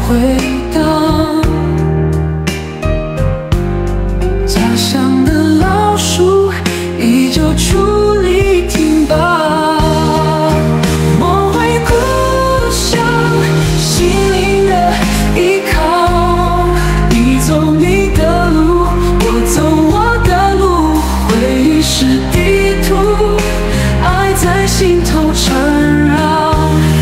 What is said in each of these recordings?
回荡。家乡的老树依旧矗立挺拔，梦回故乡，心灵的依靠。你走你的路，我走我的路，回忆是地图，爱在心头缠绕，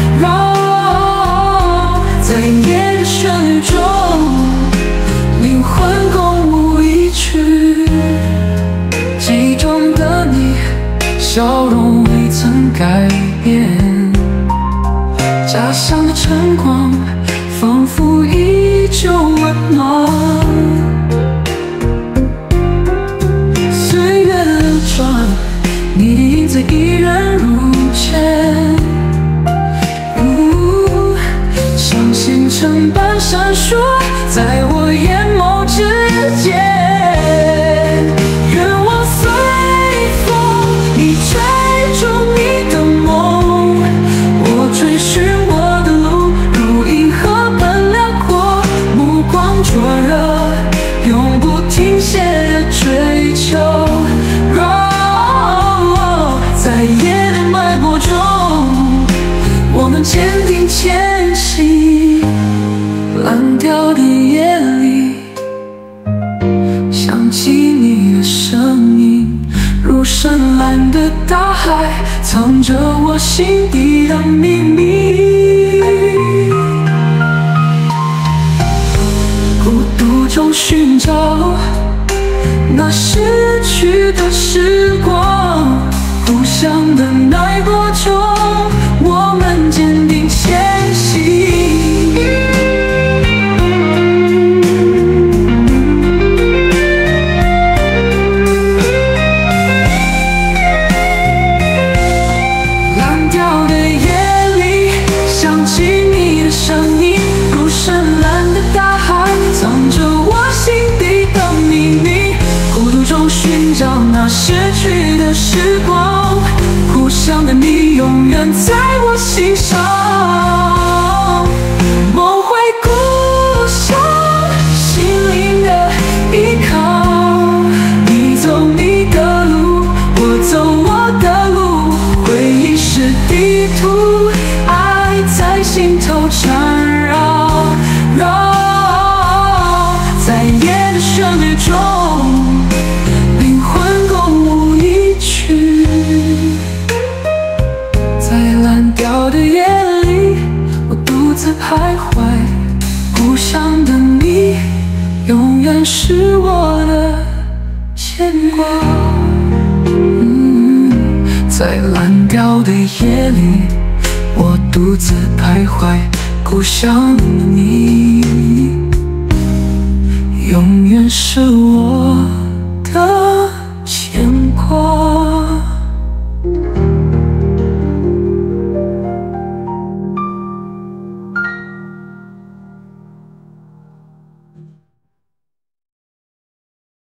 在夜的旋律中，灵魂共舞一曲。记忆中的你，笑容未曾改变，家乡的晨光仿佛依旧温暖。岁月流转，你的影子依然如前，像星辰般闪烁在我眼眸之间。愿我随风，你追逐你的梦，我追寻我的路，如银河般辽阔，目光灼热，永不停歇的追求。在夜的脉搏中，我们坚定前行。蓝调的夜里，想起你的声音，如深蓝的大海，藏着我心底的秘密。孤独中寻找那逝去的时光，故乡的脉搏中，我们坚定前行。蓝调的夜里，想起你的声音，如深蓝的大海，藏着我心底的秘密。孤独中寻找那逝去的时光，故乡的你永远在我心上。梦回故乡，心灵的依靠。你走你的路，我走我的路，回忆是地图，爱在心头缠绕，在夜的旋律中，灵魂共舞一曲。在蓝调的夜里，我独自徘徊，故乡的你，永远是我的牵挂。在蓝调的夜里，我独自徘徊，故乡的你，永远是我